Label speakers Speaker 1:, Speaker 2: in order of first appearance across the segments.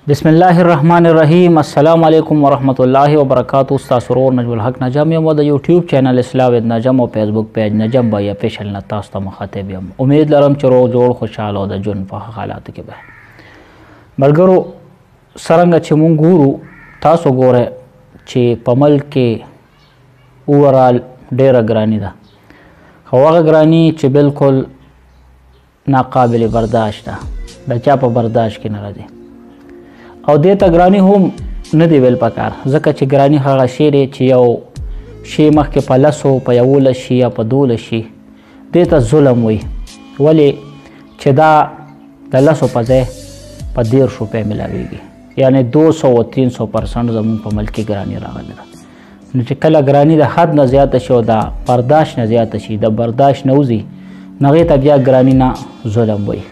Speaker 1: بسم الله الرحمن الرحیم. السلام علیکم ورحمۃ الله وبرکاتہ. استاد سرور نجم الحق نجم یم د یوټیوب چینل اسلام ود نجم او فیسبوک پیج نجم بای افیشل نه تاسو ته مخاطب یم. امید لرم چې روغ جوړ خوشاله او د جون په حالاتو کې به ملګرو څرنګه چې مونږ ګورو تاسو ګوره چې په ملک کې اوورال ډیره ګراني ده، خو هغه ګراني چې بالکل ناقابل برداشت ده، د چا په برداشت کې نه راځي او دې ته ګراني هم نه دی ویل پکار، ځکه چې ګراني هغه شی دی چې یو شی مخکې په لسو په 11 شي یا په 12 شي دې ته ظلم وي، ولې چې دا د لسو په ځای په 13 روپۍ ملاویږي، یعنی 200 او 300% زموږ په ملک کې ګراني راغلی ده. نو چې کله ګراني د حد نه زیاته شي او د برداشت نه زیاته شي، د برداشت نه وځي، نو هغې ته بیا ګراني نه ظلم وي.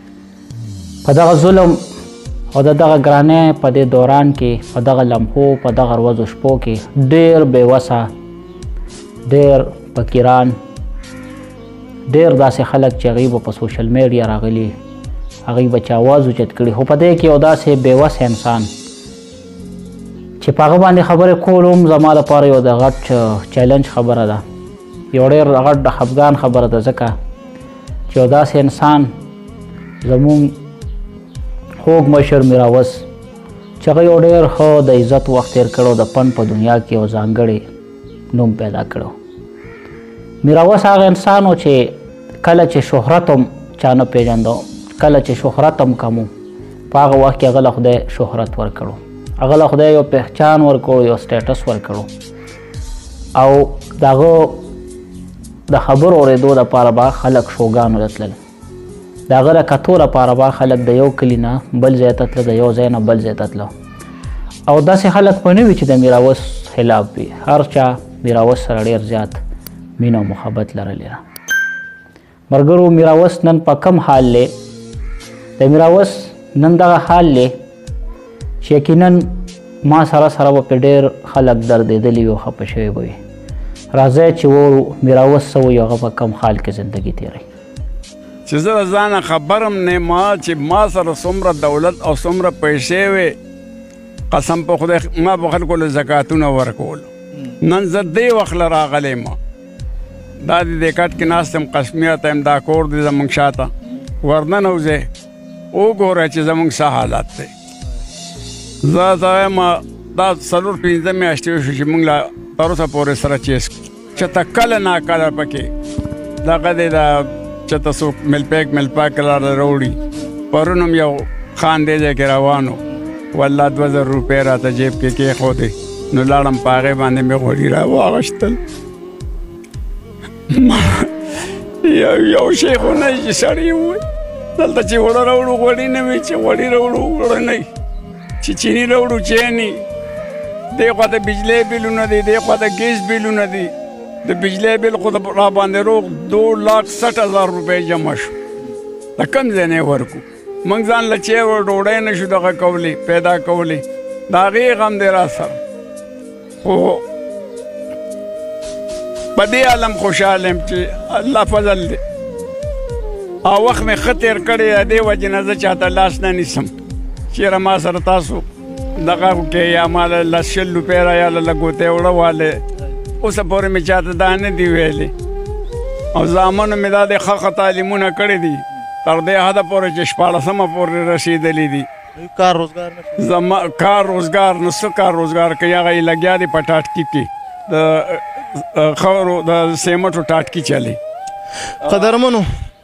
Speaker 1: په دغه ظلم او د دغه ګرانۍ په دې دوران کې، په دغه لمحو، په دغه ورځو شپو کې ډېر بېوسه، ډېر فقیران، ډېر داسې خلک چې هغوی به په سوشل میډیا راغلي، هغوی به چې اواز اوچت کړي، خو په دې کې یو داسې بېوسه انسان چې په هغه باندې خبرې کول هم زما لپاره یو د غټ چیلنج خبره ده، یو ډېر غټ د خفګان خبره ده، ځکه چې یو داسې انسان زموږ خوږ مشر میراوس چې هغه یو ډېر ښه د عزت وخت تېر کړی، د فن په دنیا کې یو ځانګړی نوم پیدا کړی. میراوس هغه انسان و چې کله چې شهرت هم چا نه پېژنده، کله چې شهرت هم کم و، په هغه وخت کې هغه له خدای شهرت ورکړو، هغه له خدای یو پهچان ورکړو، یو سټیټس ورکړو، او د هغه د خبرو اورېدو دپاره به خلک شوګانو ته تلل، د هغه د کتو لپاره به خلک د یو کلي نه بل ځای ته تله، د یو ځای نه بل ځای ته تله، او داسې خلک به نه وي چې د میراوس خلاف وي، هر چا میراوس سره ډېر زیات مینه او محبت لرلی ده. ملګرو میراوس نن په کم حال دی؟ د میراوس نن دغه حال دی چې یقینا ما سره به پرې ډېر خلک دردېدلي وي او خفه شوي به وي. راځئ چې وورو میراوس څه وایي، هغه په کم حال کې زندګي تېروي.
Speaker 2: چې زه د ځانه خبرم نه ما چې ما سره څومره دولت او څومره پیسې وې، قسم په خدای ما به خلکو له زکاتونه ورکول. نن زه دې وخت له راغلی ما دا د دې کټ کې ناست یم، قسمیه ته یم، دا کور دی زموږ شاته، ورننوځې وګوره چې زموږ څه حالت دی. زه ته وایم دا 4-5 میاشتې وشو چې موږ لا تر اوسه پورې سره چیس چې ته کله ناکله پکې دغه دی دا چې ته څوک ملپاک لاره راوړي. پرون هم یو خان دی ځای کې روان و، والله 2000 روپۍ راته جیب کې کېښودې، نو لاړم په هغې باندې مې غوړي راواغشتل. یو شی خو نه چې سړی ووایي دلته چې اوړه راوړو غوړي نه وي، چې غوړي راوړو اوړه نه وي، چې چیني راوړو چیني. دې خوا د بجلی بیلونه دي، دې خوا د ګیس بیلونه دي. د بجلی بیل خو را باندې روغ 2,60,000 روپۍ جمع شو، د کم ځای نه یې ورکو. موږ ځان له چای و ډوډۍ نه شو دغه کولی پیدا کولی، د هغې غم دی را سره. خو په دې عالم خوشحاله یم چې الله فضل دی، او وخت مې ښه تېر کړی دی، دې وجې نه زه چاته لاس نه نیسم. چېرې ما سره تاسو دغه کې یا ما له 10 روپۍ را یا له ګوتې وړه والی، اوسه پورې مې چاته دا نه دي ویلې، او زامنو مې دا د ښه تعلیمونه کړي دي تر دې حده پورې چې 14مه پورې رسېدلي دي.
Speaker 3: کار روزګار نه
Speaker 2: زما کار روزګار نه، څه کار روزګار کوي؟ هغه یې لګیا دي په ټاټکي کې، د خاورو د سیمټو ټاټکي چلي.
Speaker 3: قدرمنو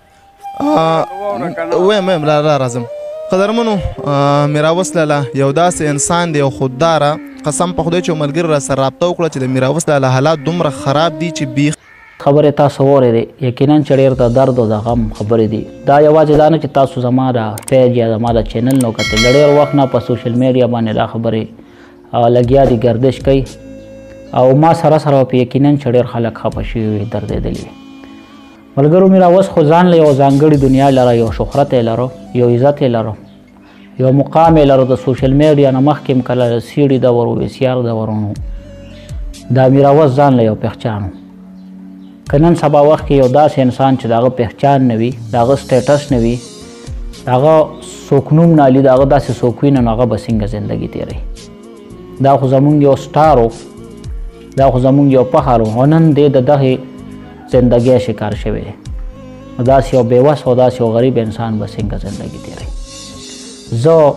Speaker 3: ویم را راځم. قدرمنو میراوس لاله یو داسې انسان دی او خودداره، قسم په خدای چې ملګري را سره رابطه وکړه چې د میراوس لاله حالات دومره خراب دي چې بیخ
Speaker 1: خبرې تاسو واورېدې، یقینا چې ډېر د درد او د غم خبرې دي. دا یوازې دا نه چې تاسو زما د پیج یا زما د چینل نو کتل، د ډېر وخت نه په سوشل میډیا باندې دا خبرې لګیا دي، ګردش کوي، او ما سره په یقینا چې ډېر خلک خفه شوي وي، دردېدلي وي. ملګرو میراوس خو ځان له یو ځانګړې دنیا لره، یو شهرت یې لرو، یو عزت یې لرو، یو مقام یې لرو. د سوشل میډیا نه مخکې هم کله سیډي دور و ویسیار دور و، دا میراوس ځان له یو پهچان و. که نن سبا وخت کې یو داسې انسان چې د هغه پهچان نه وي، د هغه سټیټس نه وي، د هغه څوک نوم نه علي د هغه داسې څوک وي نو هغه به څنګه زندګي تېروي. دا خو زمونږ یو سټار و، دا خو زمونږ یو فخر و، او نن دی د دغې زندګۍ شکار شوی دی. نو داسې یو بېوس او داسې یو غریب انسان به څنګه زندګي تېروي. زه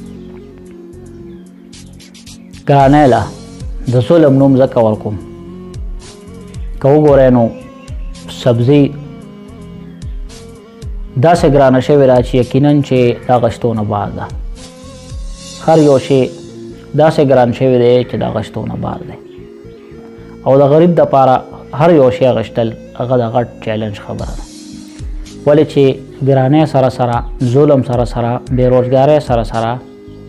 Speaker 1: ګرانۍ له د ظلم نوم ځکه ورکوم که وګورئ نو سبزي داسې ګرانه شوې ده چې یقینا چې دا غشتو نه بار ده. هر یو شی داسې ګران شوی دی چې دا غشتو نه بار دی، او د غریب دپاره هر یو شی غشتل هغه د غټ چیلنج خبره ده. ولې چې ګرانۍ سره سره، ظلم سره سره، بېروزګارۍ سره سره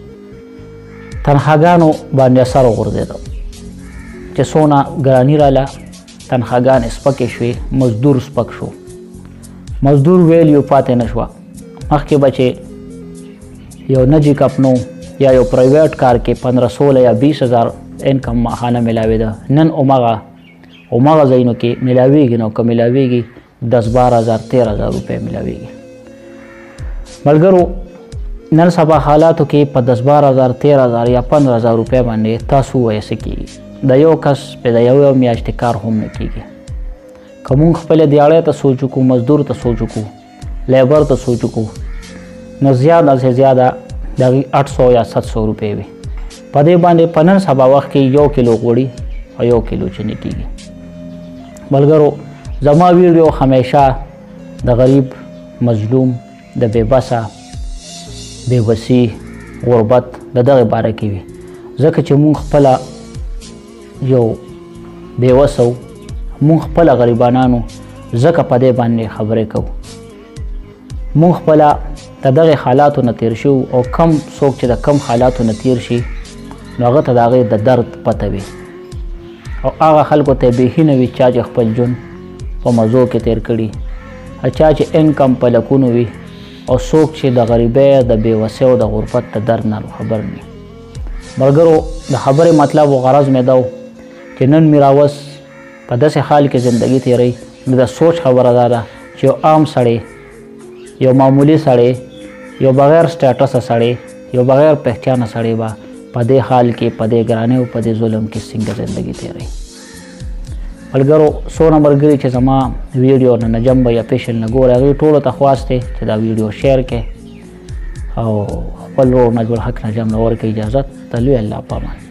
Speaker 1: تنخواګانو باندې اثر وغورځېده چې څونه ګراني راله، تنخواګانې سپکې شوې، مزدور سپک شو. مزدور ویلیو پاتې نه شوه. مخکې به چې یو نجی کپنو یا یو پرایویټ کار کې 1500 یا 20,000 انکم ماهانه میلاوېده، نن هماغه ځایونو کې میلاوېږي. نو که میلاوېږي 10,000 12,000 13,000 روپۍ میلاوېږي. ملګرو نن سبا حالاتو کې په 10,000 13,000 یا 15,000 روپۍ باندې تاسو ووایئ څه کېږي. د یو کس په د یو میاشتې کار هم نه کېږي. که مونږ خپلې دیاړۍ ته سوچ وکړو، مزدور ته سوچ وکړو، لیبر ته سوچ وکړو، نو زیاده سے زیاده د هغې 800 یا 700 روپۍ وي. په دې باندې په نن سبا وخت کې 1 کیلو غوړي او 1 کیلو چینی کېږي. ملګرو زما ویډیو همیشه د غریب، مظلوم، د بېبسه، بېوسي، غربت د دغې باره کې وي، ځکه چې مونږ خپله یو بېوسه وو، مونږ خپله غریبانانو، ځکه په دې باندې خبرې کوو. مونږ خپله د دغې حالاتو نه تېر شو، او کم څوک چې د کم حالاتو نه تېر شي نو هغه ته د هغې د درد پته وي، او هغه خلکو ته یې بیخي نه وي چا چې خپل ژوند په مزو کې تېر کړي، چا چې انکم په لکونو وي، او څوک چې د غریبۍ، د بېوسۍ او د غربت د درد نه خبر نه. ملګرو د خبرې مطلب و غرض مې دا و چې نن میراوس په داسې حال کې زندګي تېروي. نو د سوچ خبره دا ده چې یو عام سړی، یو معمولی سړی، یو بغیر سټیټسه سړی، یو بغیر پہچانه سړی به په دې حال کې، په دې ګرانۍ او په دې ظلم کې څنګه زندګي تېروي. ملګرو څونه ملګري چې زما ویډیو نه نجم بیا پیشل نه ګوري، هغوی ټولو ته خواست دی چې دا ویډیو شیر کړي او خپل ورور نجم الحق نجم له ورکړي اجازت. د لوی الله په امان.